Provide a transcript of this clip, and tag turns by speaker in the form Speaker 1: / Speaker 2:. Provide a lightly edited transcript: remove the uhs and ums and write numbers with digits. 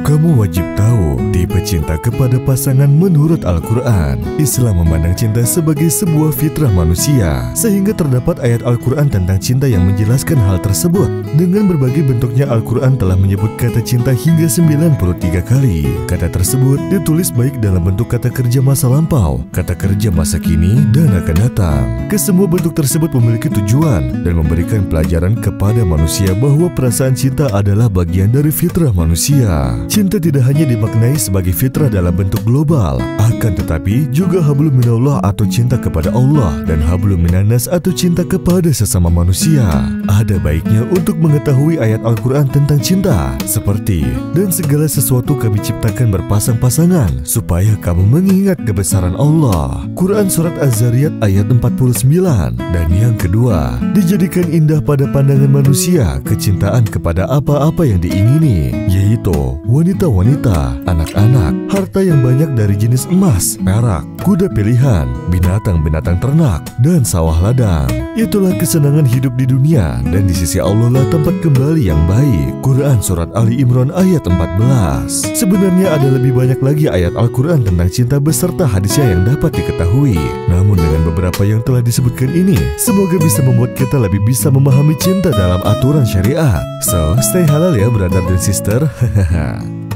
Speaker 1: Kamu wajib tahu tipe cinta kepada pasangan menurut Al-Quran. Islam memandang cinta sebagai sebuah fitrah manusia, sehingga terdapat ayat Al-Quran tentang cinta yang menjelaskan hal tersebut. Dengan berbagai bentuknya, Al-Quran telah menyebut kata cinta hingga 93 kali. Kata tersebut ditulis baik dalam bentuk kata kerja masa lampau, kata kerja masa kini, dan akan datang. Kesemua bentuk tersebut memiliki tujuan dan memberikan pelajaran kepada manusia bahwa perasaan cinta adalah bagian dari fitrah manusia. Cinta tidak hanya dimaknai sebagai fitrah dalam bentuk global, akan tetapi juga hablum minallah atau cinta kepada Allah dan hablum minannas atau cinta kepada sesama manusia. Ada baiknya untuk mengetahui ayat Al-Quran tentang cinta, seperti, dan segala sesuatu kami ciptakan berpasang-pasangan, supaya kamu mengingat kebesaran Allah. Quran Surat Az-Zariyat ayat 49. Dan yang kedua, dijadikan indah pada pandangan manusia kecintaan kepada apa-apa yang diingini, yaitu wanita-wanita, anak-anak, harta yang banyak dari jenis emas, perak, kuda pilihan, binatang-binatang ternak, dan sawah ladang. Itulah kesenangan hidup di dunia, dan di sisi Allah lah tempat kembali yang baik. Quran Surat Ali Imran ayat 14. Sebenarnya ada lebih banyak lagi ayat Al-Quran tentang cinta beserta hadisnya yang dapat diketahui. Namun dengan beberapa yang telah disebutkan ini, semoga bisa membuat kita lebih bisa memahami cinta dalam aturan syariat. So, stay halal ya brother dan sister. Hahaha.